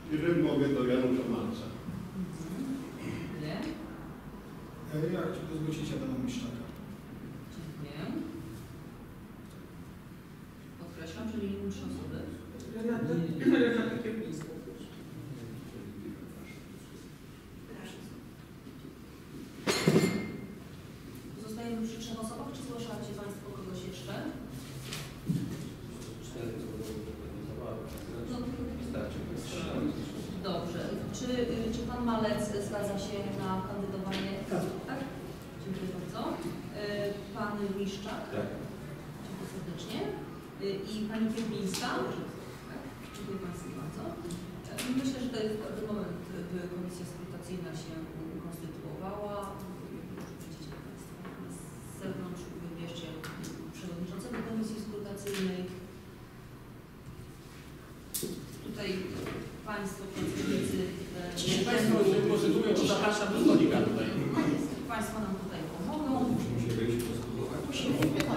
Jeżeli mogę, do Janusza Malca. Nie? Ja chciałbym zgłosić Adama Miszczaka. Dziękuję. Podkreślam, że nie muszę osoby. Renata Kierwińska. Zostajemy przy 3 osobach, czy zgłaszacie Państwo kogoś jeszcze? 4 to No, wystarczy. dobrze. Czy Pan Malec zgadza się na kandydowanie? Tak. Dziękuję bardzo. Pan Miszczak? Tak. Dziękuję serdecznie. I Pani Kierwińska? Tak. Dziękuję Państwu bardzo. Myślę, że to jest dobry moment, by komisja skrutacyjna się konstytuowała. Widzicie Państwo z zewnątrz, wybierzcie przewodniczącego komisji skrutacyjnej. Tutaj Państwo pracownicy... Jeśli Państwo konstytuują, to zapraszam do stolika tutaj. Państwo nam tutaj pomogą. Muszę wejść do sklepu.